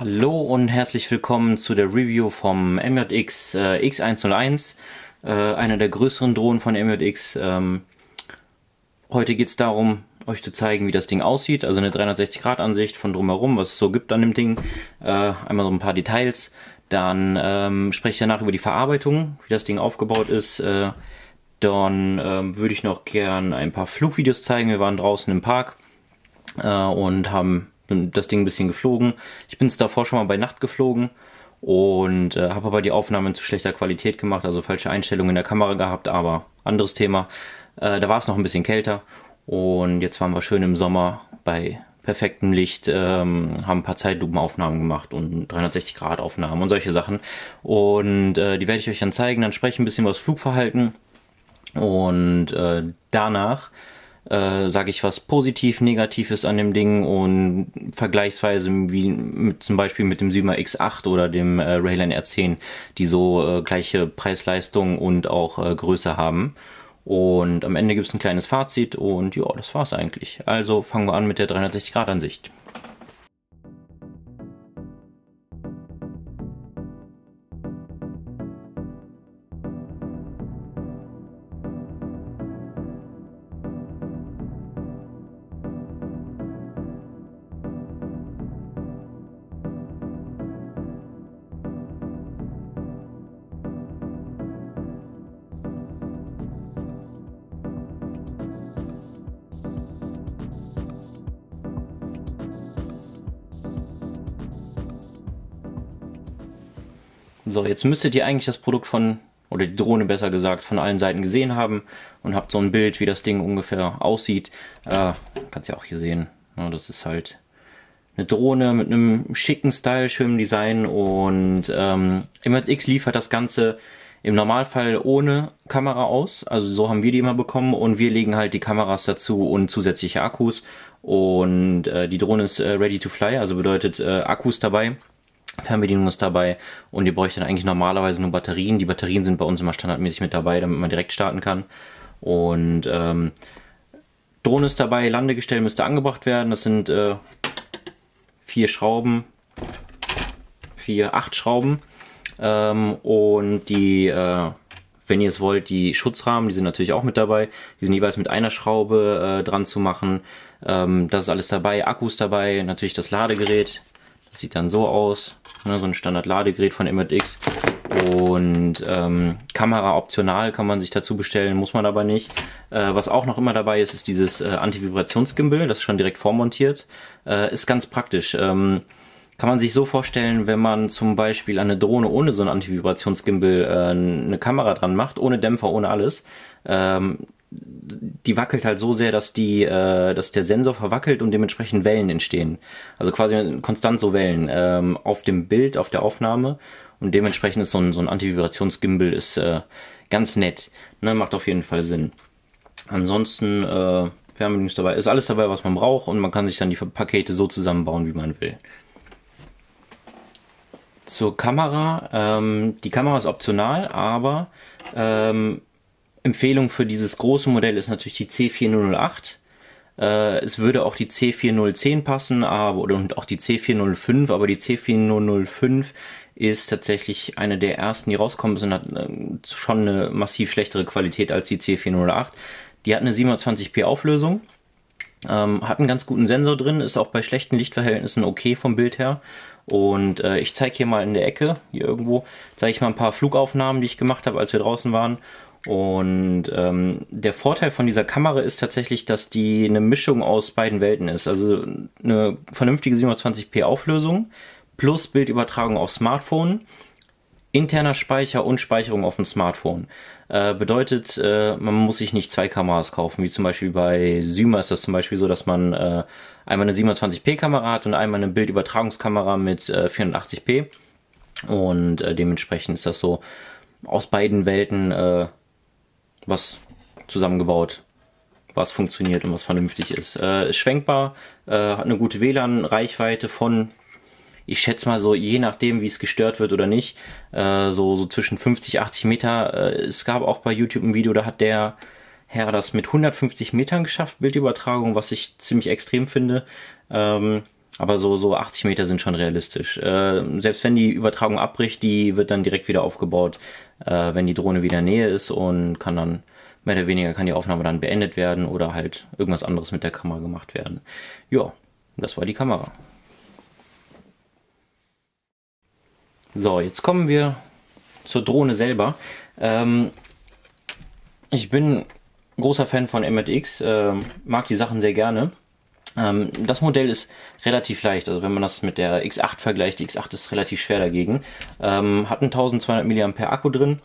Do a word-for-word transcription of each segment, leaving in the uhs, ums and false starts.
Hallo und herzlich willkommen zu der Review vom M J X äh, X hunderteins, äh, einer der größeren Drohnen von M J X. Ähm, heute geht es darum, euch zu zeigen, wie das Ding aussieht, also eine dreihundertsechzig Grad Ansicht von drumherum, was es so gibt an dem Ding. Äh, einmal so ein paar Details, dann ähm, spreche ich danach über die Verarbeitung, wie das Ding aufgebaut ist. Äh, dann ähm, würde ich noch gern ein paar Flugvideos zeigen. Wir waren draußen im Park äh, und haben das Ding ein bisschen geflogen. Ich bin es davor schon mal bei Nacht geflogen und äh, habe aber die Aufnahmen zu schlechter Qualität gemacht, also falsche Einstellungen in der Kamera gehabt, aber anderes Thema. Äh, da war es noch ein bisschen kälter und jetzt waren wir schön im Sommer bei perfektem Licht, ähm, haben ein paar Zeitlupenaufnahmen gemacht und dreihundertsechzig Grad Aufnahmen und solche Sachen. Und äh, die werde ich euch dann zeigen, dann spreche ich ein bisschen über das Flugverhalten und äh, danach Äh, sage ich, was positiv, negativ ist an dem Ding und vergleichsweise wie mit, zum Beispiel mit dem Syma X acht oder dem äh, Rayline R zehn, die so äh, gleiche Preis-Leistung und auch äh, Größe haben. Und am Ende gibt es ein kleines Fazit und ja, das war's eigentlich. Also fangen wir an mit der dreihundertsechzig Grad Ansicht. So, jetzt müsstet ihr eigentlich das Produkt von, oder die Drohne besser gesagt, von allen Seiten gesehen haben und habt so ein Bild, wie das Ding ungefähr aussieht. Äh, kannst ja auch hier sehen, ja, das ist halt eine Drohne mit einem schicken Style, schönem Design und ähm, M J X liefert das Ganze im Normalfall ohne Kamera aus, also so haben wir die immer bekommen und wir legen halt die Kameras dazu und zusätzliche Akkus und äh, die Drohne ist äh, ready to fly, also bedeutet äh, Akkus dabei. Fernbedienung ist dabei und ihr bräucht dann eigentlich normalerweise nur Batterien. Die Batterien sind bei uns immer standardmäßig mit dabei, damit man direkt starten kann. Und ähm, Drohne ist dabei, Landegestell müsste angebracht werden. Das sind äh, vier Schrauben, vier, acht Schrauben. Ähm, und die, äh, wenn ihr es wollt, die Schutzrahmen, die sind natürlich auch mit dabei. Die sind jeweils mit einer Schraube äh, dran zu machen. Ähm, das ist alles dabei, Akkus dabei, natürlich das Ladegerät. Das sieht dann so aus, ne, so ein Standard-Ladegerät von M J X und ähm, Kamera optional kann man sich dazu bestellen, muss man aber nicht. Äh, was auch noch immer dabei ist, ist dieses äh, Anti-Vibrations-Gimbal, das ist schon direkt vormontiert, äh, ist ganz praktisch. Ähm, kann man sich so vorstellen, wenn man zum Beispiel an eine Drohne ohne so ein Anti-Vibrations-Gimbal äh, eine Kamera dran macht, ohne Dämpfer, ohne alles, ähm, die wackelt halt so sehr, dass die, äh, dass der Sensor verwackelt und dementsprechend Wellen entstehen. Also quasi konstant so Wellen ähm, auf dem Bild, auf der Aufnahme und dementsprechend ist so ein, so ein Antivibrationsgimbal ist äh, ganz nett. Ne, macht auf jeden Fall Sinn. Ansonsten äh, Fernbedienung ist dabei, ist alles dabei, was man braucht und man kann sich dann die Pakete so zusammenbauen, wie man will. Zur Kamera. Ähm, die Kamera ist optional, aber ähm, Empfehlung für dieses große Modell ist natürlich die C vier null null acht. Äh, es würde auch die C vier null zehn passen, aber oder und auch die C vier null fünf, aber die C vier null null fünf ist tatsächlich eine der ersten, die rauskommen sind, hat äh, schon eine massiv schlechtere Qualität als die C vier null acht. Die hat eine siebenhundertzwanzig p Auflösung, ähm, hat einen ganz guten Sensor drin, ist auch bei schlechten Lichtverhältnissen okay vom Bild her. Und äh, ich zeige hier mal in der Ecke, hier irgendwo, zeige ich mal ein paar Flugaufnahmen, die ich gemacht habe, als wir draußen waren. Und ähm, der Vorteil von dieser Kamera ist tatsächlich, dass die eine Mischung aus beiden Welten ist. Also eine vernünftige siebenhundertzwanzig p Auflösung plus Bildübertragung auf Smartphone, interner Speicher und Speicherung auf dem Smartphone. Äh, bedeutet, äh, man muss sich nicht zwei Kameras kaufen, wie zum Beispiel bei Syma ist das zum Beispiel so, dass man äh, einmal eine siebenhundertzwanzig p Kamera hat und einmal eine Bildübertragungskamera mit äh, vierhundertachtzig p. Und äh, dementsprechend ist das so aus beiden Welten äh, was zusammengebaut, was funktioniert und was vernünftig ist. Äh, ist schwenkbar, äh, hat eine gute W L A N-Reichweite von, ich schätze mal so, je nachdem wie es gestört wird oder nicht, äh, so, so zwischen fünfzig, achtzig Meter. Äh, es gab auch bei YouTube ein Video, da hat der Herr das mit hundertfünfzig Metern geschafft, Bildübertragung, was ich ziemlich extrem finde. Ähm, Aber so, so achtzig Meter sind schon realistisch. Äh, selbst wenn die Übertragung abbricht, die wird dann direkt wieder aufgebaut, äh, wenn die Drohne wieder in Nähe ist und kann dann, mehr oder weniger kann die Aufnahme dann beendet werden oder halt irgendwas anderes mit der Kamera gemacht werden. Ja, das war die Kamera. So, jetzt kommen wir zur Drohne selber. Ähm, ich bin großer Fan von M T X, äh, mag die Sachen sehr gerne. Ähm, das Modell ist relativ leicht, also wenn man das mit der X acht vergleicht, die X acht ist relativ schwer dagegen. Ähm, hat einen eintausendzweihundert Milliampere Akku drin,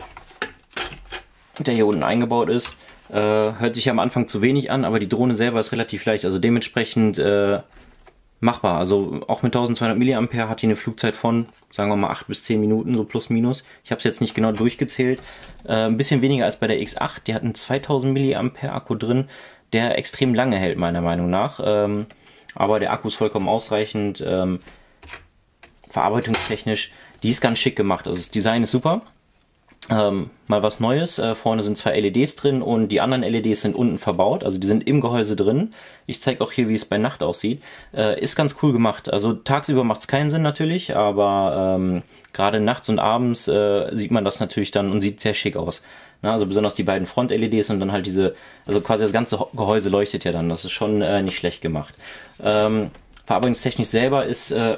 der hier unten eingebaut ist. Äh, hört sich am Anfang zu wenig an, aber die Drohne selber ist relativ leicht, also dementsprechend äh, machbar. Also auch mit eintausendzweihundert Milliampere hat die eine Flugzeit von, sagen wir mal, acht bis zehn Minuten, so plus minus. Ich habe es jetzt nicht genau durchgezählt. Äh, ein bisschen weniger als bei der X acht, die hat einen zweitausend Milliampere Akku drin, der extrem lange hält, meiner Meinung nach. Ähm, aber der Akku ist vollkommen ausreichend. Ähm, verarbeitungstechnisch, die ist ganz schick gemacht. Also das Design ist super. Ähm, mal was Neues. Äh, vorne sind zwei L E Ds drin und die anderen L E Ds sind unten verbaut. Also die sind im Gehäuse drin. Ich zeige auch hier, wie es bei Nacht aussieht. Äh, ist ganz cool gemacht. Also tagsüber macht es keinen Sinn natürlich, aber ähm, gerade nachts und abends äh, sieht man das natürlich dann und sieht sehr schick aus. Na, also besonders die beiden Front-L E Ds und dann halt diese, also quasi das ganze Gehäuse leuchtet ja dann. Das ist schon äh, nicht schlecht gemacht. Ähm, verarbeitungstechnisch selber ist äh,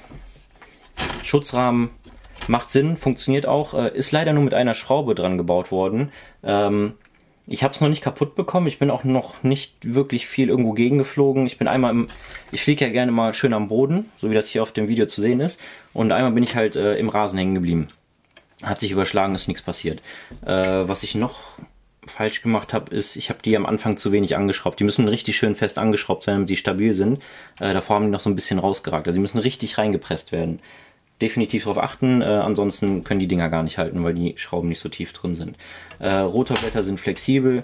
Schutzrahmen macht Sinn, funktioniert auch, äh, ist leider nur mit einer Schraube dran gebaut worden. Ähm, ich habe es noch nicht kaputt bekommen, ich bin auch noch nicht wirklich viel irgendwo gegengeflogen. Ich bin einmal im, ich fliege ja gerne mal schön am Boden, so wie das hier auf dem Video zu sehen ist. Und einmal bin ich halt äh, im Rasen hängen geblieben. Hat sich überschlagen, ist nichts passiert. Äh, was ich noch falsch gemacht habe, ist, ich habe die am Anfang zu wenig angeschraubt. Die müssen richtig schön fest angeschraubt sein, damit die stabil sind. Äh, davor haben die noch so ein bisschen rausgeragt. Also die müssen richtig reingepresst werden. Definitiv darauf achten, äh, ansonsten können die Dinger gar nicht halten, weil die Schrauben nicht so tief drin sind. Äh, Rotorblätter sind flexibel,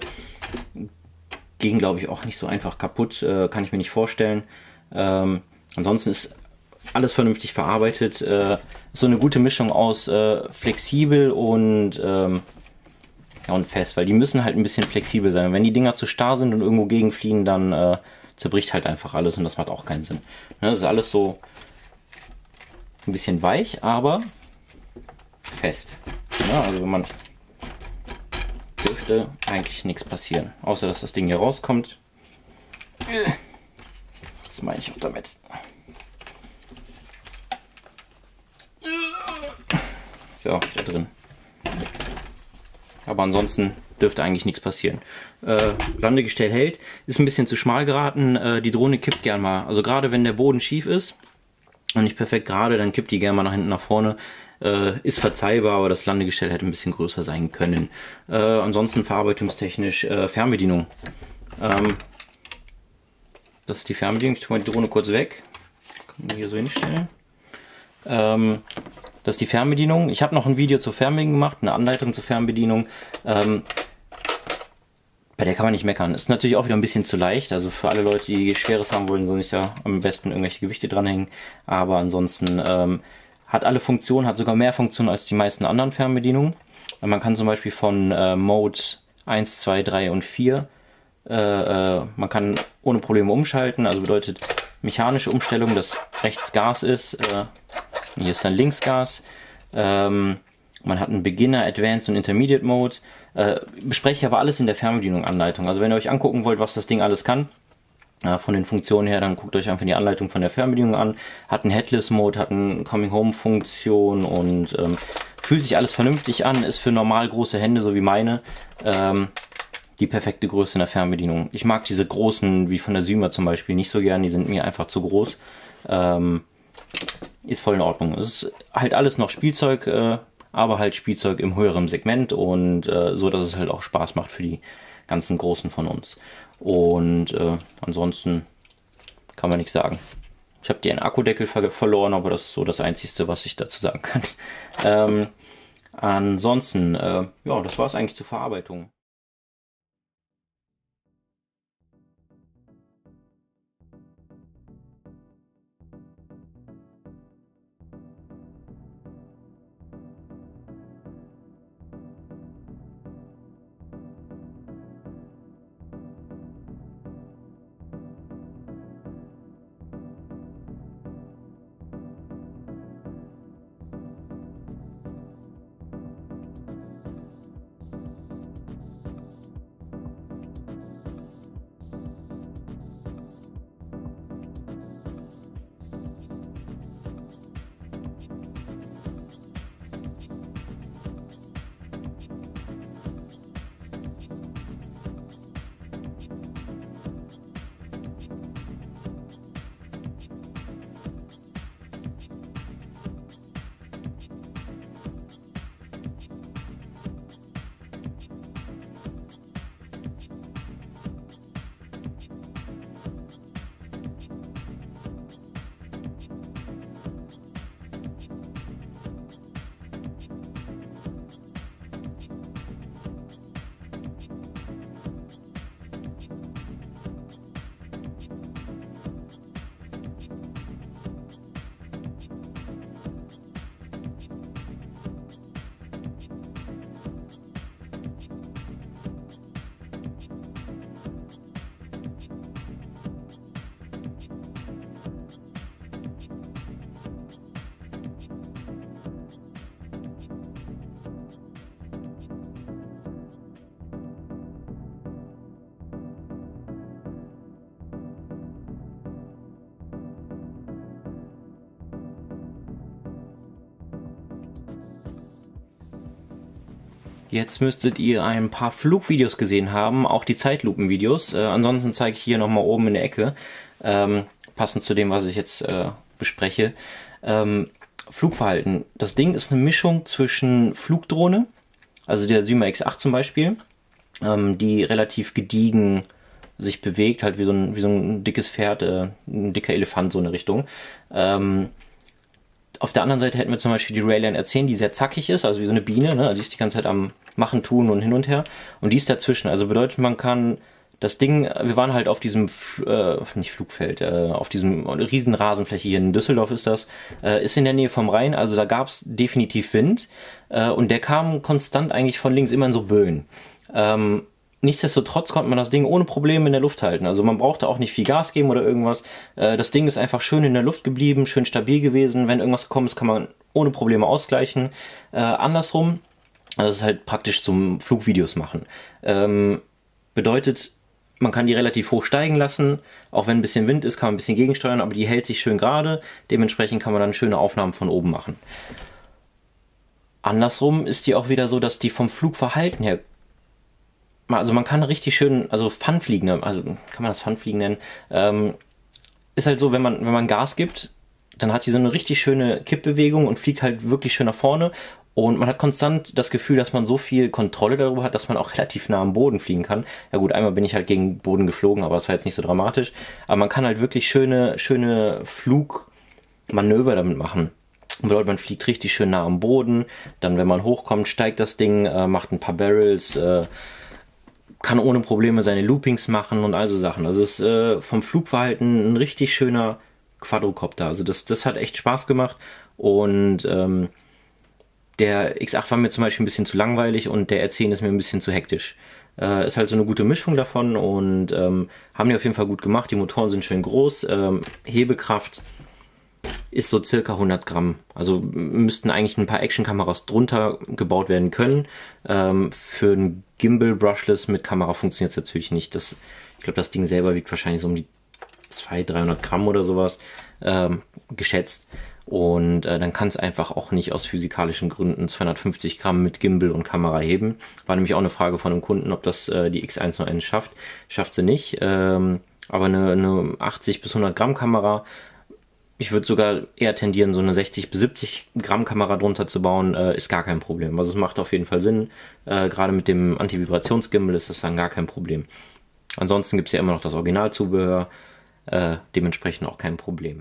gehen glaube ich auch nicht so einfach kaputt, äh, kann ich mir nicht vorstellen. Ähm, ansonsten ist alles vernünftig verarbeitet, äh, so eine gute Mischung aus äh, flexibel und, ähm, ja, und fest, weil die müssen halt ein bisschen flexibel sein. Wenn die Dinger zu starr sind und irgendwo gegenfliegen, dann äh, zerbricht halt einfach alles und das macht auch keinen Sinn. Ne, das ist alles so ein bisschen weich, aber fest. Ja, also wenn man dürfte eigentlich nichts passieren, außer dass das Ding hier rauskommt. Das meine ich auch damit. So, da drin. Aber ansonsten dürfte eigentlich nichts passieren. Äh, Landegestell hält, ist ein bisschen zu schmal geraten. Äh, die Drohne kippt gern mal. Also gerade wenn der Boden schief ist und nicht perfekt gerade, dann kippt die gerne mal nach hinten, nach vorne. Äh, ist verzeihbar, aber das Landegestell hätte ein bisschen größer sein können. Äh, ansonsten verarbeitungstechnisch äh, Fernbedienung. Ähm, das ist die Fernbedienung. Ich tue mal die Drohne kurz weg. Kann man hier so hinstellen. Ähm, das ist die Fernbedienung. Ich habe noch ein Video zur Fernbedienung gemacht, eine Anleitung zur Fernbedienung. Ähm, bei der kann man nicht meckern. Ist natürlich auch wieder ein bisschen zu leicht. Also für alle Leute, die Schweres haben wollen, soll ich ja am besten irgendwelche Gewichte dranhängen. Aber ansonsten ähm, hat alle Funktionen, hat sogar mehr Funktionen als die meisten anderen Fernbedienungen. Man kann zum Beispiel von äh, Mode eins, zwei, drei und vier, äh, äh, man kann ohne Probleme umschalten. Also bedeutet mechanische Umstellung, dass rechts Gas ist. Äh, hier ist dann links Gas. Ähm, Man hat einen Beginner, Advanced und Intermediate Mode. Äh, bespreche ich aber alles in der Fernbedienung Anleitung. Also wenn ihr euch angucken wollt, was das Ding alles kann, äh, von den Funktionen her, dann guckt euch einfach die Anleitung von der Fernbedienung an. Hat einen Headless Mode, hat eine Coming Home Funktion und ähm, fühlt sich alles vernünftig an. Ist für normal große Hände, so wie meine, ähm, die perfekte Größe in der Fernbedienung. Ich mag diese großen, wie von der Syma zum Beispiel, nicht so gern. Die sind mir einfach zu groß. Ähm, ist voll in Ordnung. Es ist halt alles noch Spielzeug, äh, aber halt Spielzeug im höheren Segment und äh, so, dass es halt auch Spaß macht für die ganzen Großen von uns. Und äh, ansonsten kann man nichts sagen. Ich habe den Akkudeckel ver verloren, aber das ist so das Einzige, was ich dazu sagen kann. Ähm, ansonsten, äh, ja, das war es eigentlich zur Verarbeitung. Jetzt müsstet ihr ein paar Flugvideos gesehen haben, auch die Zeitlupenvideos. Äh, ansonsten zeige ich hier nochmal oben in der Ecke, ähm, passend zu dem, was ich jetzt äh, bespreche. Ähm, Flugverhalten. Das Ding ist eine Mischung zwischen Flugdrohne, also der Syma X acht zum Beispiel, ähm, die relativ gediegen sich bewegt, halt wie so ein, wie so ein dickes Pferd, äh, ein dicker Elefant, so eine Richtung. Ähm, Auf der anderen Seite hätten wir zum Beispiel die Raylan R zehn, die sehr zackig ist, also wie so eine Biene, ne? Also die ist die ganze Zeit am Machen, Tun und hin und her. Und die ist dazwischen. Also bedeutet, man kann das Ding, wir waren halt auf diesem, äh, nicht Flugfeld, äh, auf diesem riesen Rasenfläche hier in Düsseldorf ist das, äh, ist in der Nähe vom Rhein, also da gab es definitiv Wind. Äh, und der kam konstant eigentlich von links immer in so Böen. Ähm, Nichtsdestotrotz konnte man das Ding ohne Probleme in der Luft halten. Also man brauchte auch nicht viel Gas geben oder irgendwas. Das Ding ist einfach schön in der Luft geblieben, schön stabil gewesen. Wenn irgendwas gekommen ist, kann man ohne Probleme ausgleichen. Äh, andersrum, das ist halt praktisch zum Flugvideos machen. Ähm, bedeutet, man kann die relativ hoch steigen lassen. Auch wenn ein bisschen Wind ist, kann man ein bisschen gegensteuern, aber die hält sich schön gerade. Dementsprechend kann man dann schöne Aufnahmen von oben machen. Andersrum ist die auch wieder so, dass die vom Flugverhalten her, also man kann richtig schön, also Funfliegen, also kann man das Funfliegen nennen, ähm, ist halt so, wenn man, wenn man Gas gibt, dann hat die so eine richtig schöne Kippbewegung und fliegt halt wirklich schön nach vorne und man hat konstant das Gefühl, dass man so viel Kontrolle darüber hat, dass man auch relativ nah am Boden fliegen kann. Ja gut, einmal bin ich halt gegen den Boden geflogen, aber es war jetzt nicht so dramatisch, aber man kann halt wirklich schöne, schöne Flugmanöver damit machen. Bedeutet, man fliegt richtig schön nah am Boden, dann wenn man hochkommt, steigt das Ding, äh, macht ein paar Barrels, äh, kann ohne Probleme seine Loopings machen und all so Sachen. Also es ist äh, vom Flugverhalten ein richtig schöner Quadrocopter. Also das, das hat echt Spaß gemacht und ähm, der X acht war mir zum Beispiel ein bisschen zu langweilig und der R zehn ist mir ein bisschen zu hektisch. Äh, ist halt so eine gute Mischung davon und ähm, haben die auf jeden Fall gut gemacht. Die Motoren sind schön groß, ähm, Hebekraft ist so circa hundert Gramm. Also müssten eigentlich ein paar Actionkameras drunter gebaut werden können. Ähm, für ein Gimbal Brushless mit Kamera funktioniert es natürlich nicht. Das, ich glaube, das Ding selber wiegt wahrscheinlich so um die zweihundert, dreihundert Gramm oder sowas ähm, geschätzt. Und äh, dann kann es einfach auch nicht aus physikalischen Gründen zweihundertfünfzig Gramm mit Gimbal und Kamera heben. War nämlich auch eine Frage von einem Kunden, ob das äh, die X eins null eins schafft. Schafft sie nicht. Ähm, aber eine, eine achtzig bis hundert Gramm Kamera, ich würde sogar eher tendieren, so eine sechzig bis siebzig Gramm Kamera drunter zu bauen, äh, ist gar kein Problem. Also es macht auf jeden Fall Sinn. Äh, gerade mit dem Antivibrationsgimbal ist das dann gar kein Problem. Ansonsten gibt es ja immer noch das Originalzubehör, äh, dementsprechend auch kein Problem.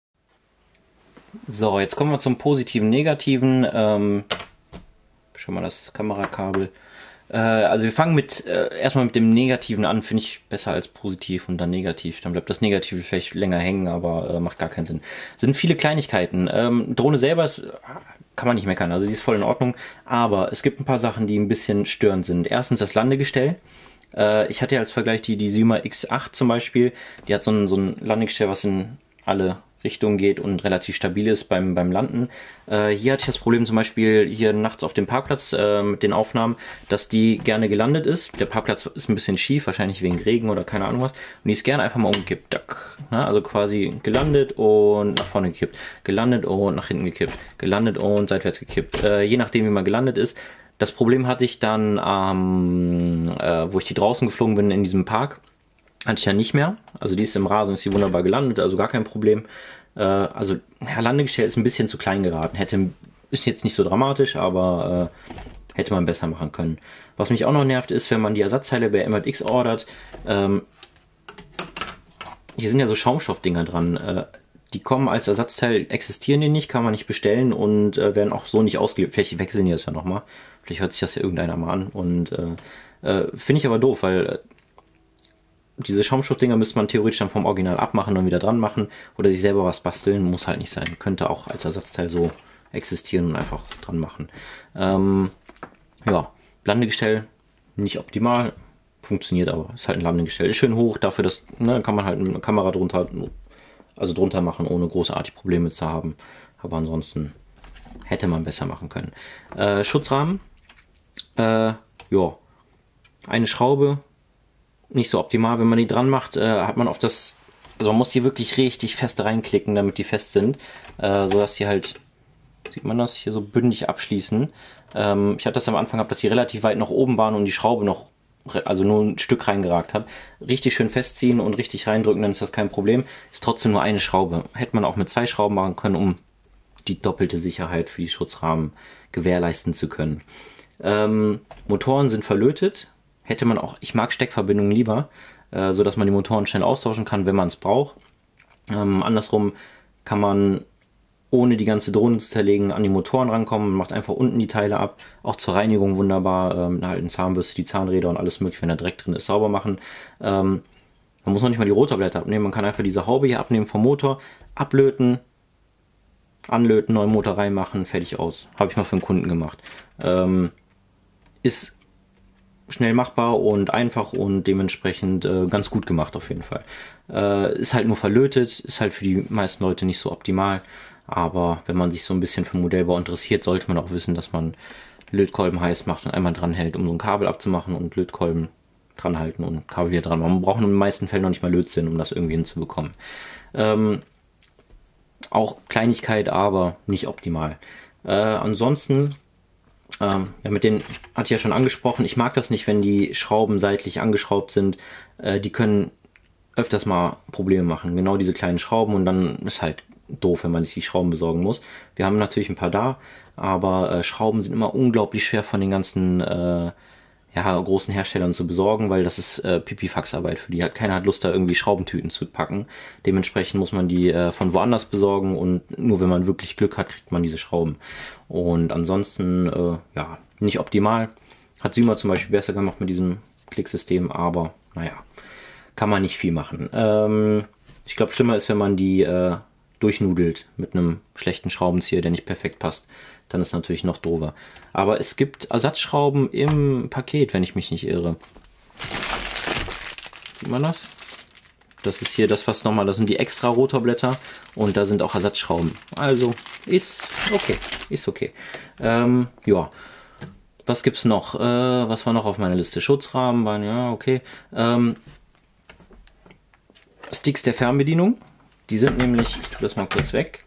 So, jetzt kommen wir zum positiven, negativen. Ähm, schon mal das Kamerakabel. Also wir fangen mit äh, erstmal mit dem Negativen an, finde ich besser als positiv und dann negativ. Dann bleibt das Negative vielleicht länger hängen, aber äh, macht gar keinen Sinn. Es sind viele Kleinigkeiten. Ähm, Drohne selber ist, kann man nicht meckern, also die ist voll in Ordnung. Aber es gibt ein paar Sachen, die ein bisschen störend sind. Erstens das Landegestell. Äh, ich hatte ja als Vergleich die, die Syma X acht zum Beispiel. Die hat so ein, so ein Landegestell, was in alle Richtung geht und relativ stabil ist beim, beim Landen. Äh, hier hatte ich das Problem zum Beispiel hier nachts auf dem Parkplatz äh, mit den Aufnahmen, dass die gerne gelandet ist. Der Parkplatz ist ein bisschen schief, wahrscheinlich wegen Regen oder keine Ahnung was. Und die ist gerne einfach mal umgekippt. Na, also quasi gelandet und nach vorne gekippt. Gelandet und nach hinten gekippt. Gelandet und seitwärts gekippt. Äh, je nachdem, wie man gelandet ist. Das Problem hatte ich dann, ähm, äh, wo ich die draußen geflogen bin in diesem Park. Hatte ich ja nicht mehr. Also die ist im Rasen, ist sie wunderbar gelandet, also gar kein Problem. Äh, also ja, Landegestell ist ein bisschen zu klein geraten. Hätte, ist jetzt nicht so dramatisch, aber äh, hätte man besser machen können. Was mich auch noch nervt, ist, wenn man die Ersatzteile bei M X ordert. Ähm, hier sind ja so Schaumstoffdinger dran. Äh, die kommen als Ersatzteil, existieren die nicht, kann man nicht bestellen und äh, werden auch so nicht ausgeliefert. Vielleicht wechseln die das ja nochmal. Vielleicht hört sich das ja irgendeiner mal an. Und äh, äh, finde ich aber doof, weil äh, diese Schaumstoffdinger müsste man theoretisch dann vom Original abmachen und wieder dran machen oder sich selber was basteln, muss halt nicht sein. Könnte auch als Ersatzteil so existieren und einfach dran machen. Ähm, ja, Landegestell nicht optimal, funktioniert aber. Ist halt ein Landegestell. Ist schön hoch, dafür dass, ne, kann man halt eine Kamera drunter, also drunter machen, ohne großartig Probleme zu haben. Aber ansonsten hätte man besser machen können. Äh, Schutzrahmen, äh, ja, eine Schraube, nicht so optimal. Wenn man die dran macht, äh, hat man oft das, also man muss die wirklich richtig fest reinklicken, damit die fest sind, äh, sodass die halt sieht man das, hier so bündig abschließen. Ähm, ich hatte das am Anfang gehabt, dass die relativ weit nach oben waren und die Schraube noch, also nur ein Stück reingeragt hat. Richtig schön festziehen und richtig reindrücken, dann ist das kein Problem. Ist trotzdem nur eine Schraube. Hätte man auch mit zwei Schrauben machen können, um die doppelte Sicherheit für die Schutzrahmen gewährleisten zu können. Ähm, Motoren sind verlötet. Hätte man auch, ich mag Steckverbindungen lieber, äh, so dass man die Motoren schnell austauschen kann, wenn man es braucht. Ähm, andersrum kann man, ohne die ganze Drohne zu zerlegen, an die Motoren rankommen. Man macht einfach unten die Teile ab. Auch zur Reinigung wunderbar. Ähm, halt eine Zahnbürste, die Zahnräder und alles mögliche, wenn da Dreck drin ist, sauber machen. Ähm, man muss noch nicht mal die Rotorblätter abnehmen. Man kann einfach diese Haube hier abnehmen vom Motor, ablöten, anlöten, neuen Motor reinmachen, fertig aus. Habe ich mal für einen Kunden gemacht. Ähm, ist schnell machbar und einfach und dementsprechend äh, ganz gut gemacht auf jeden Fall. Äh, ist halt nur verlötet, ist halt für die meisten Leute nicht so optimal, aber wenn man sich so ein bisschen für Modellbau interessiert, sollte man auch wissen, dass man Lötkolben heiß macht und einmal dran hält, um so ein Kabel abzumachen und Lötkolben dran halten und Kabel wieder dran. Man braucht in den meisten Fällen noch nicht mal Lötzinn, um das irgendwie hinzubekommen. Ähm, auch Kleinigkeit, aber nicht optimal. Äh, ansonsten Ähm, ja, mit denen hatte ich ja schon angesprochen. Ich mag das nicht, wenn die Schrauben seitlich angeschraubt sind. Äh, die können öfters mal Probleme machen. Genau diese kleinen Schrauben und dann ist halt doof, wenn man sich die Schrauben besorgen muss. Wir haben natürlich ein paar da, aber äh, Schrauben sind immer unglaublich schwer von den ganzen äh, ja, großen Herstellern zu besorgen, weil das ist äh, Pipifax-Arbeit für die. Hat, keiner hat Lust, da irgendwie Schraubentüten zu packen. Dementsprechend muss man die äh, von woanders besorgen und nur wenn man wirklich Glück hat, kriegt man diese Schrauben. Und ansonsten, äh, ja, nicht optimal. Hat Syma zum Beispiel besser gemacht mit diesem Klicksystem, aber naja, kann man nicht viel machen. Ähm, ich glaube, schlimmer ist, wenn man die äh, durchnudelt mit einem schlechten Schraubenzieher, der nicht perfekt passt. Dann ist natürlich noch doofer. Aber es gibt Ersatzschrauben im Paket, wenn ich mich nicht irre. Sieht man das? Das ist hier das, was nochmal, das sind die extra Rotorblätter und da sind auch Ersatzschrauben. Also ist okay, ist okay. Ähm, ja, was gibt's noch? Äh, was war noch auf meiner Liste? Schutzrahmen waren, ja, okay. Ähm, Sticks der Fernbedienung. Die sind nämlich, ich tue das mal kurz weg.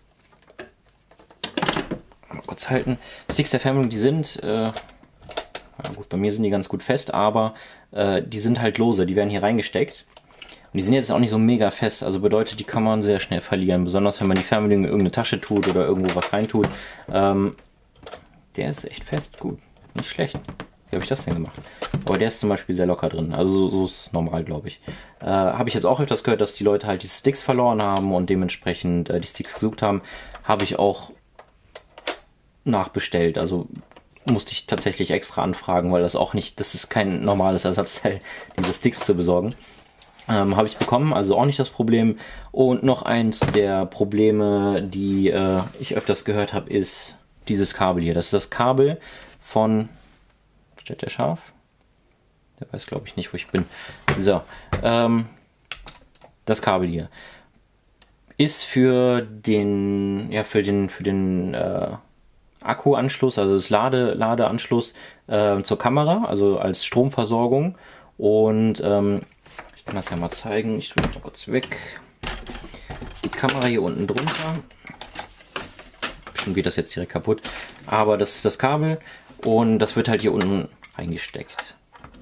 Mal kurz halten. Sticks der Fernbedienung, die sind, äh, ja gut, bei mir sind die ganz gut fest, aber äh, die sind halt lose, die werden hier reingesteckt. Und die sind jetzt auch nicht so mega fest, also bedeutet, die kann man sehr schnell verlieren, besonders wenn man die Fernbedienung in irgendeine Tasche tut oder irgendwo was reintut. Ähm, der ist echt fest, gut, nicht schlecht. Wie habe ich das denn gemacht? Aber der ist zum Beispiel sehr locker drin, also so, so ist es normal, glaube ich. Äh, habe ich jetzt auch öfters gehört, dass die Leute halt die Sticks verloren haben und dementsprechend äh, die Sticks gesucht haben. Habe ich auch nachbestellt, also musste ich tatsächlich extra anfragen, weil das auch nicht, das ist kein normales Ersatzteil, diese Sticks zu besorgen. Ähm, habe ich bekommen, also auch nicht das Problem. Und noch eins der Probleme, die äh, ich öfters gehört habe, ist dieses Kabel hier. Das ist das Kabel von, steht der scharf? Der weiß, glaube ich, nicht, wo ich bin. So, ähm, das Kabel hier ist für den, ja, für den, für den äh, Akkuanschluss, also das Lade, Ladeanschluss äh, zur Kamera, also als Stromversorgung. Und ähm, ich kann das ja mal zeigen. Ich tue das mal kurz weg. Die Kamera hier unten drunter. Bestimmt geht das jetzt direkt kaputt. Aber das ist das Kabel und das wird halt hier unten reingesteckt.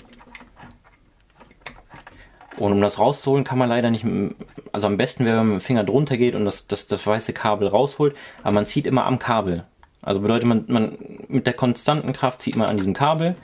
Und um das rauszuholen, kann man leider nicht, mit, also am besten wäre, wenn man mit dem Finger drunter geht und das, das, das weiße Kabel rausholt, aber man zieht immer am Kabel. Also bedeutet, man, man mit der konstanten Kraft zieht man an diesem Kabel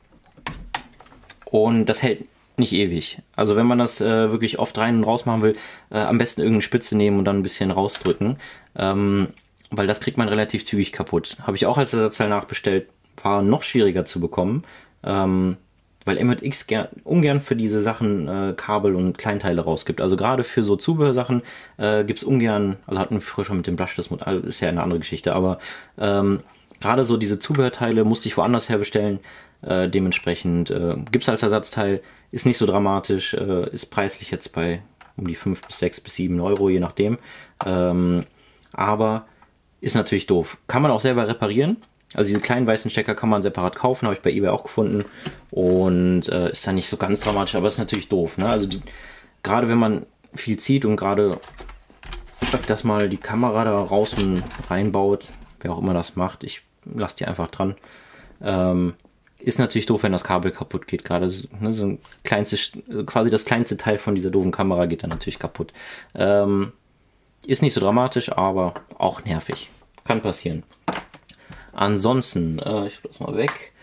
und das hält nicht ewig. Also wenn man das äh, wirklich oft rein und raus machen will, äh, am besten irgendeine Spitze nehmen und dann ein bisschen rausdrücken, ähm, weil das kriegt man relativ zügig kaputt. Habe ich auch als Ersatzteil nachbestellt, war noch schwieriger zu bekommen, ähm, weil M J X gern, ungern für diese Sachen äh, Kabel und Kleinteile rausgibt. Also gerade für so Zubehörsachen äh, gibt es ungern, also hatten wir früher schon mit dem Blush-Modell, ist ja eine andere Geschichte, aber ähm, gerade so diese Zubehörteile musste ich woanders herbestellen. Äh, dementsprechend äh, gibt es als Ersatzteil, ist nicht so dramatisch, äh, ist preislich jetzt bei um die fünf bis sechs bis sieben Euro, je nachdem. Ähm, aber ist natürlich doof. Kann man auch selber reparieren. Also diese kleinen weißen Stecker kann man separat kaufen, habe ich bei eBay auch gefunden. Und äh, ist dann nicht so ganz dramatisch, aber ist natürlich doof. Ne? Also die, gerade wenn man viel zieht und gerade öfters mal die Kamera da raus und reinbaut, wer auch immer das macht. Ich lasse die einfach dran. Ähm, ist natürlich doof, wenn das Kabel kaputt geht. Gerade ne, so ein kleinstes, quasi das kleinste Teil von dieser doofen Kamera geht dann natürlich kaputt. Ähm, ist nicht so dramatisch, aber auch nervig. Kann passieren. Ansonsten, äh, ich lasse mal weg.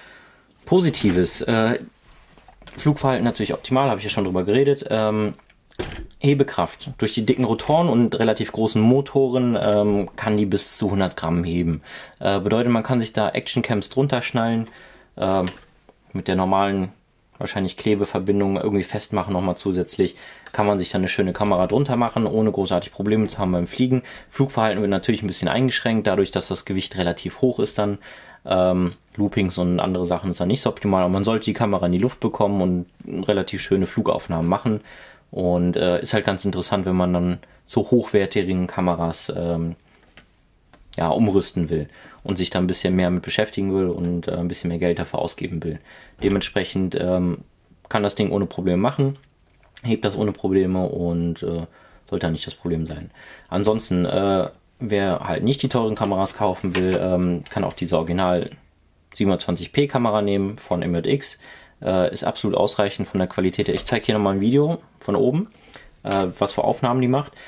Positives. Äh, Flugverhalten natürlich optimal, habe ich ja schon drüber geredet. Ähm, Hebekraft. Durch die dicken Rotoren und relativ großen Motoren ähm, kann die bis zu hundert Gramm heben. Äh, bedeutet, man kann sich da Actioncams drunter schnallen, äh, mit der normalen, wahrscheinlich Klebeverbindung irgendwie festmachen nochmal zusätzlich. Kann man sich dann eine schöne Kamera drunter machen, ohne großartig Probleme zu haben beim Fliegen. Flugverhalten wird natürlich ein bisschen eingeschränkt, dadurch, dass das Gewicht relativ hoch ist dann. Ähm, Loopings und andere Sachen ist dann nicht so optimal, aber man sollte die Kamera in die Luft bekommen und relativ schöne Flugaufnahmen machen. Und äh, ist halt ganz interessant, wenn man dann so hochwertigen Kameras ähm, ja, umrüsten will und sich da ein bisschen mehr mit beschäftigen will und äh, ein bisschen mehr Geld dafür ausgeben will. Dementsprechend ähm, kann das Ding ohne Probleme machen, hebt das ohne Probleme und äh, sollte nicht das Problem sein. Ansonsten, äh, wer halt nicht die teuren Kameras kaufen will, ähm, kann auch diese Original siebenhundertzwanzig p Kamera nehmen von M J X. Äh, ist absolut ausreichend von der Qualität her. Ich zeige hier nochmal ein Video von oben, äh, was für Aufnahmen die macht.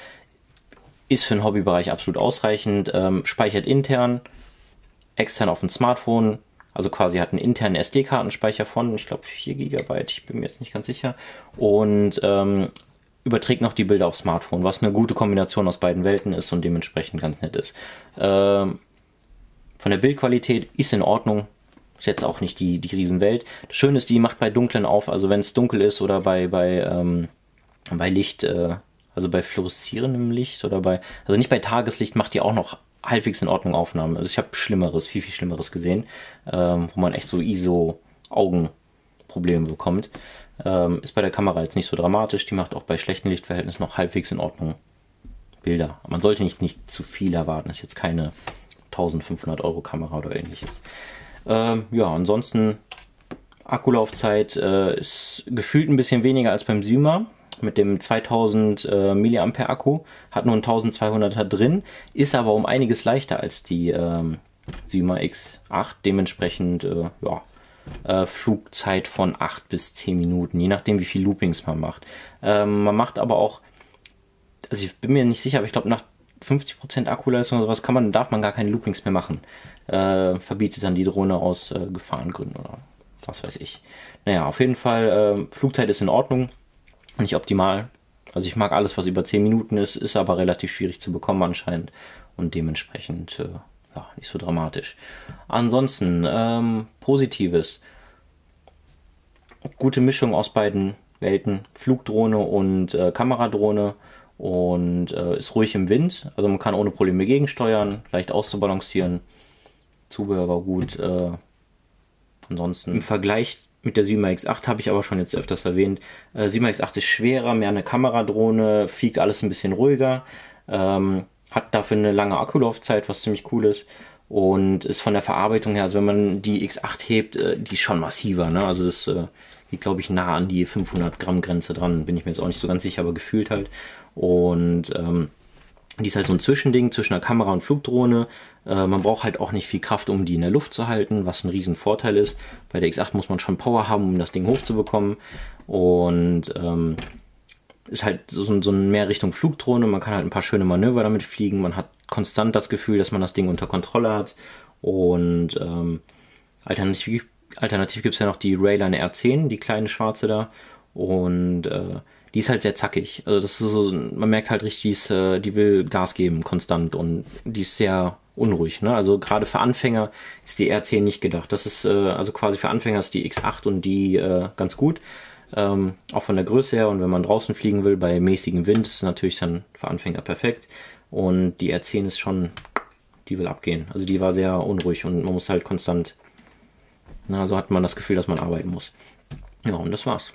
Ist für den Hobbybereich absolut ausreichend. Ähm, speichert intern, extern auf dem Smartphone. Also quasi hat einen internen S D-Kartenspeicher von, ich glaube vier Gigabyte, ich bin mir jetzt nicht ganz sicher. Und ähm, überträgt noch die Bilder aufs Smartphone, was eine gute Kombination aus beiden Welten ist und dementsprechend ganz nett ist. Ähm, von der Bildqualität ist in Ordnung. Ist jetzt auch nicht die, die Riesenwelt. Das Schöne ist, die macht bei Dunklen auf, also wenn es dunkel ist oder bei, bei, ähm, bei Licht, äh, also bei fluoreszierendem Licht oder bei, also nicht bei Tageslicht, macht die auch noch halbwegs in Ordnung Aufnahmen. Also ich habe Schlimmeres, viel, viel Schlimmeres gesehen, ähm, wo man echt so I S O-Augenprobleme bekommt. Ähm, ist bei der Kamera jetzt nicht so dramatisch, die macht auch bei schlechten Lichtverhältnissen noch halbwegs in Ordnung Bilder. Man sollte nicht, nicht zu viel erwarten, ist jetzt keine eintausendfünfhundert Euro Kamera oder ähnliches. Ähm, ja, ansonsten Akkulaufzeit äh, ist gefühlt ein bisschen weniger als beim Syma. Mit dem zweitausend äh, Milliampere Akku, hat nur ein eintausendzweihunderter drin, ist aber um einiges leichter als die ähm, Syma X acht, dementsprechend äh, ja, äh, Flugzeit von acht bis zehn Minuten, je nachdem wie viel Loopings man macht. Ähm, man macht aber auch, also ich bin mir nicht sicher, aber ich glaube nach fünfzig Prozent Akkuleistung oder sowas kann man, darf man gar keine Loopings mehr machen. Äh, verbietet dann die Drohne aus äh, Gefahrengründen oder was weiß ich. Naja, auf jeden Fall, äh, Flugzeit ist in Ordnung. Nicht optimal. Also ich mag alles, was über zehn Minuten ist, ist aber relativ schwierig zu bekommen anscheinend und dementsprechend äh, ja, nicht so dramatisch. Ansonsten ähm, Positives. Gute Mischung aus beiden Welten, Flugdrohne und äh, Kameradrohne und äh, ist ruhig im Wind, also man kann ohne Probleme gegensteuern, leicht auszubalancieren. Zubehör war gut. Äh, ansonsten im Vergleich mit der Syma X acht habe ich aber schon jetzt öfters erwähnt. Äh, Syma X acht ist schwerer, mehr eine Kameradrohne, fliegt alles ein bisschen ruhiger, ähm, hat dafür eine lange Akkulaufzeit, was ziemlich cool ist und ist von der Verarbeitung her, also wenn man die X acht hebt, äh, die ist schon massiver, ne? Also das äh, geht glaube ich nah an die fünfhundert Gramm Grenze dran, bin ich mir jetzt auch nicht so ganz sicher, aber gefühlt halt. Und ähm, die ist halt so ein Zwischending zwischen einer Kamera und Flugdrohne. Äh, man braucht halt auch nicht viel Kraft, um die in der Luft zu halten, was ein riesen Vorteil ist. Bei der X acht muss man schon Power haben, um das Ding hochzubekommen. Und ähm, ist halt so, so eine mehr Richtung Flugdrohne. Man kann halt ein paar schöne Manöver damit fliegen. Man hat konstant das Gefühl, dass man das Ding unter Kontrolle hat. Und ähm, alternativ, alternativ gibt es ja noch die Rayline R zehn, die kleine schwarze da. Und äh, die ist halt sehr zackig. Also das ist so, man merkt halt richtig, die, ist, äh, die will Gas geben konstant und die ist sehr unruhig. Ne? Also gerade für Anfänger ist die R zehn nicht gedacht. Das ist äh, also quasi für Anfänger ist die X acht und die äh, ganz gut. Ähm, auch von der Größe her und wenn man draußen fliegen will bei mäßigem Wind ist natürlich dann für Anfänger perfekt. Und die R zehn ist schon, die will abgehen. Also die war sehr unruhig und man muss halt konstant, na, so hat man das Gefühl, dass man arbeiten muss. Ja, und das war's.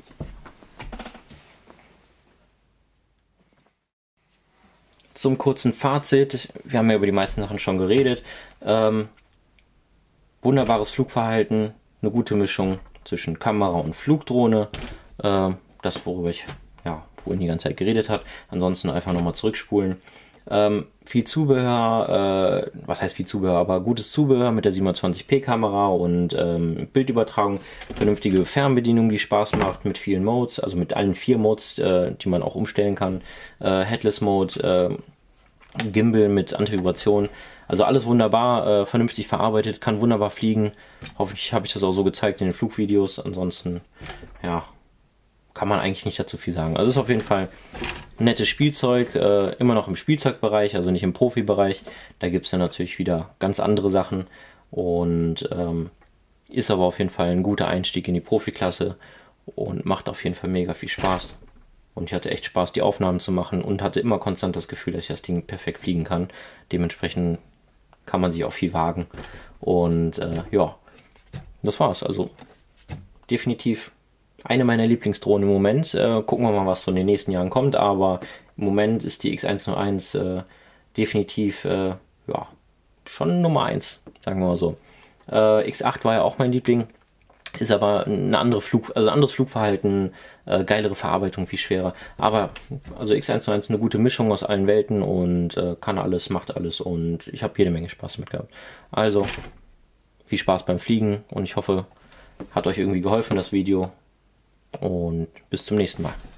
Zum kurzen Fazit, wir haben ja über die meisten Sachen schon geredet. Ähm, wunderbares Flugverhalten, eine gute Mischung zwischen Kamera und Flugdrohne. Äh, das, worüber ich ja vorhin die ganze Zeit geredet habe. Ansonsten einfach nochmal zurückspulen. Ähm, viel Zubehör, äh, was heißt viel Zubehör, aber gutes Zubehör mit der siebenhundertzwanzig p Kamera und ähm, Bildübertragung, vernünftige Fernbedienung, die Spaß macht mit vielen Modes, also mit allen vier Modes, äh, die man auch umstellen kann, äh, Headless Mode, äh, Gimbal mit Antivibration, also alles wunderbar, äh, vernünftig verarbeitet, kann wunderbar fliegen. Hoffentlich habe ich das auch so gezeigt in den Flugvideos, ansonsten, ja, kann man eigentlich nicht dazu viel sagen. Also ist auf jeden Fall nettes Spielzeug, äh, immer noch im Spielzeugbereich, also nicht im Profibereich. Da gibt es ja natürlich wieder ganz andere Sachen und ähm, ist aber auf jeden Fall ein guter Einstieg in die Profiklasse und macht auf jeden Fall mega viel Spaß. Und ich hatte echt Spaß, die Aufnahmen zu machen und hatte immer konstant das Gefühl, dass ich das Ding perfekt fliegen kann. Dementsprechend kann man sich auch viel wagen. Und äh, ja, das war's. Also definitiv eine meiner Lieblingsdrohnen im Moment. Äh, gucken wir mal, was so in den nächsten Jahren kommt. Aber im Moment ist die X eins null eins äh, definitiv äh, ja, schon Nummer eins, sagen wir mal so. Äh, X acht war ja auch mein Liebling. Ist aber eine andere Flug, also ein anderes Flugverhalten, äh, geilere Verarbeitung, viel schwerer. Aber also X eins null eins ist eine gute Mischung aus allen Welten und äh, kann alles, macht alles und ich habe jede Menge Spaß damit gehabt. Also viel Spaß beim Fliegen und ich hoffe, hat euch irgendwie geholfen, das Video. Und bis zum nächsten Mal.